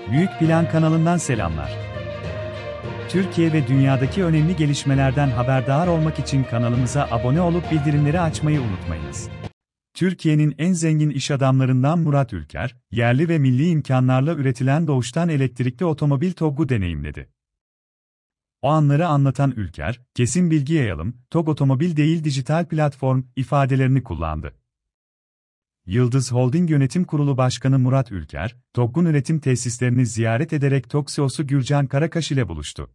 Büyük Plan kanalından selamlar. Türkiye ve dünyadaki önemli gelişmelerden haberdar olmak için kanalımıza abone olup bildirimleri açmayı unutmayınız. Türkiye'nin en zengin iş adamlarından Murat Ülker, yerli ve milli imkanlarla üretilen doğuştan elektrikli otomobil TOGG'u deneyimledi. O anları anlatan Ülker, "Kesin bilgi yayalım, TOGG otomobil değil dijital platform" ifadelerini kullandı. Yıldız Holding Yönetim Kurulu Başkanı Murat Ülker, TOGG'un üretim tesislerini ziyaret ederek TOGG CEO'su Gürcan Karakaş ile buluştu.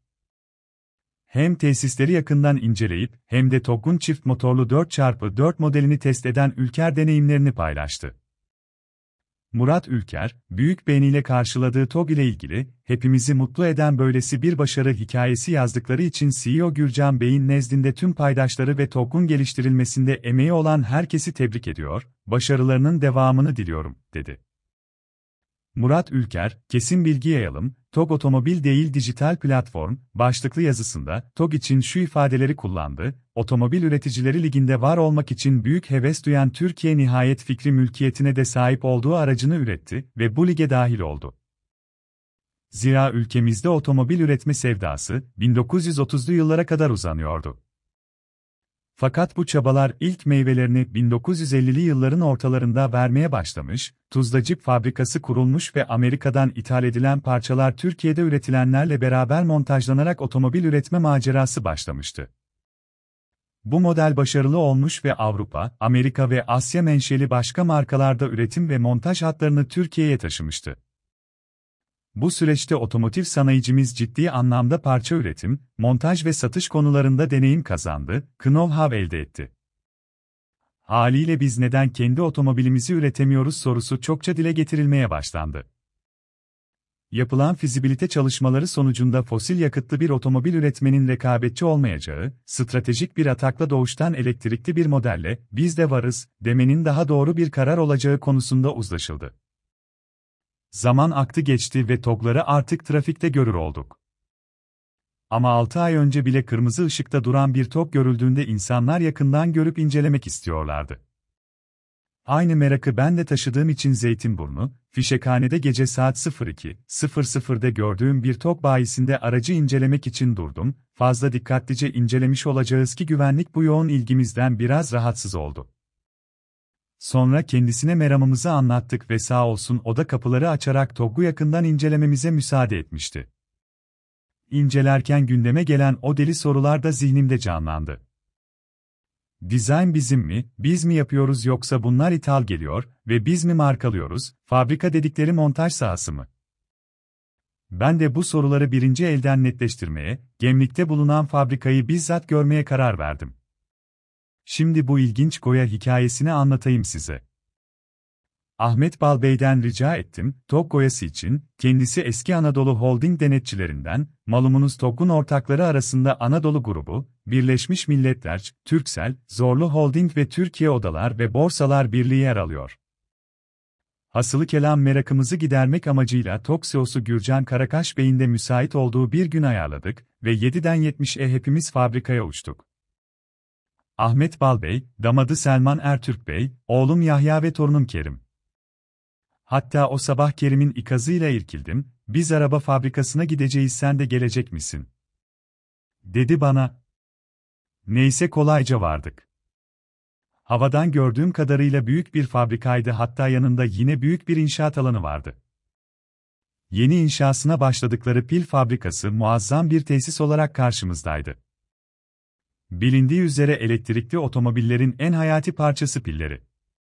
Hem tesisleri yakından inceleyip hem de TOGG'un çift motorlu 4x4 modelini test eden Ülker deneyimlerini paylaştı. Murat Ülker, büyük beğeniyle karşıladığı TOGG ile ilgili, "Hepimizi mutlu eden böylesi bir başarı hikayesi yazdıkları için CEO Gürcan Bey'in nezdinde tüm paydaşları ve TOGG'un geliştirilmesinde emeği olan herkesi tebrik ediyor, başarılarının devamını diliyorum," dedi. Murat Ülker, "Kesin bilgi yayalım, TOGG otomobil değil dijital platform" başlıklı yazısında TOGG için şu ifadeleri kullandı: "Otomobil Üreticileri Ligi'nde var olmak için büyük heves duyan Türkiye nihayet fikri mülkiyetine de sahip olduğu aracını üretti ve bu lige dahil oldu." Zira ülkemizde otomobil üretme sevdası 1930'lu yıllara kadar uzanıyordu. Fakat bu çabalar ilk meyvelerini 1950'li yılların ortalarında vermeye başlamış, Tuzla Jeep fabrikası kurulmuş ve Amerika'dan ithal edilen parçalar Türkiye'de üretilenlerle beraber montajlanarak otomobil üretme macerası başlamıştı. Bu model başarılı olmuş ve Avrupa, Amerika ve Asya menşeli başka markalarda üretim ve montaj hatlarını Türkiye'ye taşımıştı. Bu süreçte otomotiv sanayicimiz ciddi anlamda parça üretim, montaj ve satış konularında deneyim kazandı, know-how elde etti. Haliyle biz neden kendi otomobilimizi üretemiyoruz sorusu çokça dile getirilmeye başlandı. Yapılan fizibilite çalışmaları sonucunda fosil yakıtlı bir otomobil üretmenin rekabetçi olmayacağı, stratejik bir atakla doğuştan elektrikli bir modelle "biz de varız" demenin daha doğru bir karar olacağı konusunda uzlaşıldı. Zaman aktı geçti ve TOGG'ları artık trafikte görür olduk. Ama 6 ay önce bile kırmızı ışıkta duran bir TOGG görüldüğünde insanlar yakından görüp incelemek istiyorlardı. Aynı merakı ben de taşıdığım için Zeytinburnu, Fişekhane'de gece saat 02.00'de gördüğüm bir TOGG bayisinde aracı incelemek için durdum, fazla dikkatlice incelemiş olacağız ki güvenlik bu yoğun ilgimizden biraz rahatsız oldu. Sonra kendisine meramımızı anlattık ve sağ olsun o da kapıları açarak TOGG'u yakından incelememize müsaade etmişti. İncelerken gündeme gelen o deli sorular da zihnimde canlandı. Dizayn bizim mi, biz mi yapıyoruz yoksa bunlar ithal geliyor ve biz mi markalıyoruz, fabrika dedikleri montaj sahası mı? Ben de bu soruları birinci elden netleştirmeye, Gemlik'te bulunan fabrikayı bizzat görmeye karar verdim. Şimdi bu ilginç Goya hikayesini anlatayım size. Ahmet Balbey'den rica ettim, TOGG Goya'sı için, kendisi eski Anadolu Holding denetçilerinden, malumunuz TOGG'un ortakları arasında Anadolu Grubu, Birleşmiş Milletler, Turkcell, Zorlu Holding ve Türkiye Odalar ve Borsalar Birliği yer alıyor. Hasılı kelam merakımızı gidermek amacıyla TOGG CEO'su Gürcan Karakaş Bey'in de müsait olduğu bir gün ayarladık ve 7'den 70'e hepimiz fabrikaya uçtuk. Ahmet Balbey, damadı Selman Ertürk Bey, oğlum Yahya ve torunum Kerim. Hatta o sabah Kerim'in ikazıyla irkildim, "Biz araba fabrikasına gideceğiz, sen de gelecek misin?" dedi bana. Neyse kolayca vardık. Havadan gördüğüm kadarıyla büyük bir fabrikaydı, hatta yanında yine büyük bir inşaat alanı vardı. Yeni inşasına başladıkları pil fabrikası muazzam bir tesis olarak karşımızdaydı. Bilindiği üzere elektrikli otomobillerin en hayati parçası pilleri.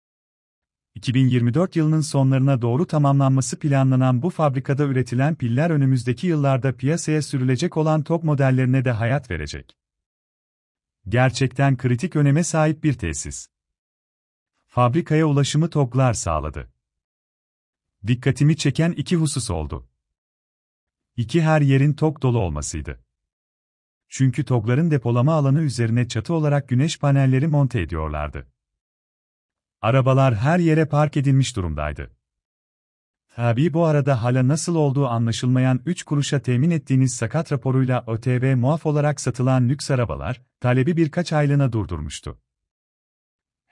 2024 yılının sonlarına doğru tamamlanması planlanan bu fabrikada üretilen piller önümüzdeki yıllarda piyasaya sürülecek olan TOGG modellerine de hayat verecek. Gerçekten kritik öneme sahip bir tesis. Fabrikaya ulaşımı TOGG'lar sağladı. Dikkatimi çeken iki husus oldu. Her yerin TOGG dolu olmasıydı. Çünkü TOGG'ların depolama alanı üzerine çatı olarak güneş panelleri monte ediyorlardı. Arabalar her yere park edilmiş durumdaydı. Tabii bu arada hala nasıl olduğu anlaşılmayan 3 kuruşa temin ettiğiniz sakat raporuyla ÖTV muaf olarak satılan lüks arabalar, talebi birkaç aylığına durdurmuştu.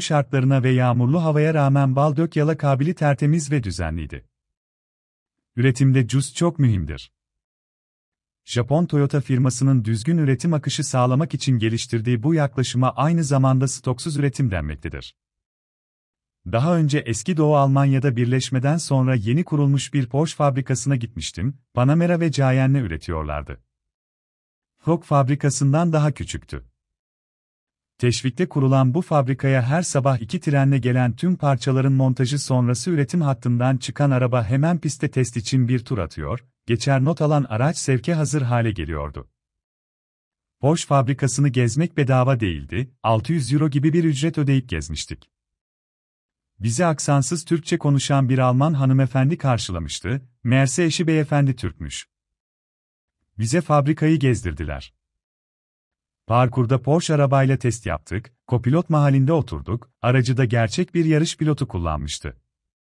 iklim şartlarına ve yağmurlu havaya rağmen bal dök yala kabili tertemiz ve düzenliydi. Üretimde cüz çok mühimdir. Japon Toyota firmasının düzgün üretim akışı sağlamak için geliştirdiği bu yaklaşıma aynı zamanda stoksuz üretim denmektedir. Daha önce eski Doğu Almanya'da birleşmeden sonra yeni kurulmuş bir Porsche fabrikasına gitmiştim, Panamera ve Cayenne üretiyorlardı. Fok fabrikasından daha küçüktü. Teşvikte kurulan bu fabrikaya her sabah 2 trenle gelen tüm parçaların montajı sonrası üretim hattından çıkan araba hemen pistte test için bir tur atıyor, geçer not alan araç sevke hazır hale geliyordu. Porsche fabrikasını gezmek bedava değildi, 600 euro gibi bir ücret ödeyip gezmiştik. Bizi aksansız Türkçe konuşan bir Alman hanımefendi karşılamıştı, meğerse eşi beyefendi Türkmüş. Bize fabrikayı gezdirdiler. Parkurda Porsche arabayla test yaptık, kopilot mahallinde oturduk, aracı da gerçek bir yarış pilotu kullanmıştı.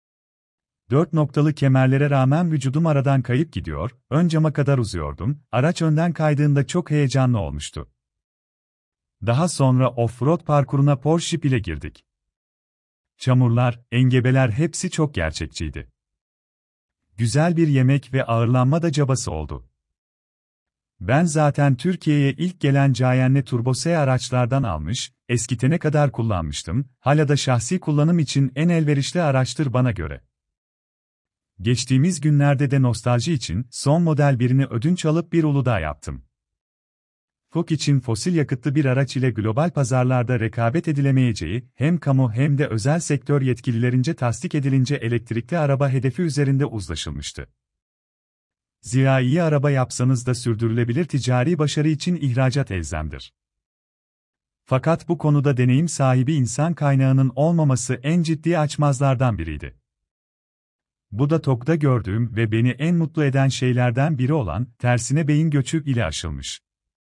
4 noktalı kemerlere rağmen vücudum aradan kayıp gidiyor, ön cama kadar uzuyordum, araç önden kaydığında çok heyecanlı olmuştu. Daha sonra off-road parkuruna Porsche Jeep ile girdik. Çamurlar, engebeler hepsi çok gerçekçiydi. Güzel bir yemek ve ağırlanma da cabası oldu. Ben zaten Türkiye'ye ilk gelen Cayenne Turbo S araçlardan almış, eskitene kadar kullanmıştım, hala da şahsi kullanım için en elverişli araçtır bana göre. Geçtiğimiz günlerde de nostalji için son model birini ödünç alıp bir Uludağ yaptım. Fok için fosil yakıtlı bir araç ile global pazarlarda rekabet edilemeyeceği, hem kamu hem de özel sektör yetkililerince tasdik edilince elektrikli araba hedefi üzerinde uzlaşılmıştı. Zira iyi araba yapsanız da sürdürülebilir ticari başarı için ihracat elzemdir. Fakat bu konuda deneyim sahibi insan kaynağının olmaması en ciddi açmazlardan biriydi. Bu da TOG'da gördüğüm ve beni en mutlu eden şeylerden biri olan, tersine beyin göçü ile aşılmış.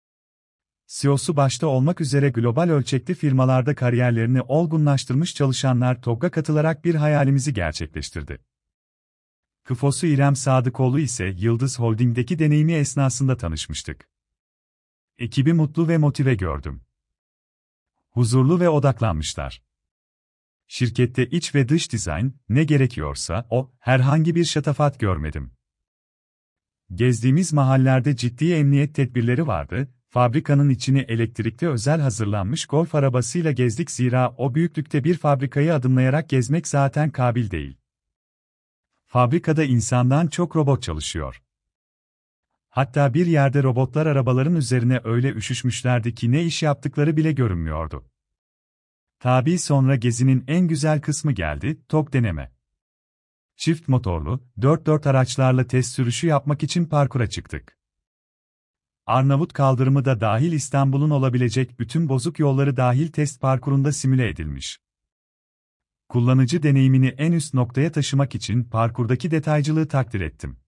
CEO'su başta olmak üzere global ölçekli firmalarda kariyerlerini olgunlaştırmış çalışanlar TOG'a katılarak bir hayalimizi gerçekleştirdi. CFO'su İrem Sadıkoğlu ise Yıldız Holding'deki deneyimi esnasında tanışmıştık. Ekibi mutlu ve motive gördüm. Huzurlu ve odaklanmışlar. Şirkette iç ve dış dizayn, ne gerekiyorsa herhangi bir şatafat görmedim. Gezdiğimiz mahallelerde ciddi emniyet tedbirleri vardı, fabrikanın içini elektrikli özel hazırlanmış golf arabasıyla gezdik zira o büyüklükte bir fabrikayı adımlayarak gezmek zaten kabil değil. Fabrikada insandan çok robot çalışıyor. Hatta bir yerde robotlar arabaların üzerine öyle üşüşmüşlerdi ki ne iş yaptıkları bile görünmüyordu. Tabii sonra gezinin en güzel kısmı geldi, TOG deneme. Çift motorlu, 4x4 araçlarla test sürüşü yapmak için parkura çıktık. Arnavut kaldırımı da dahil İstanbul'un olabilecek bütün bozuk yolları dahil test parkurunda simüle edilmiş. Kullanıcı deneyimini en üst noktaya taşımak için parkurdaki detaycılığı takdir ettim.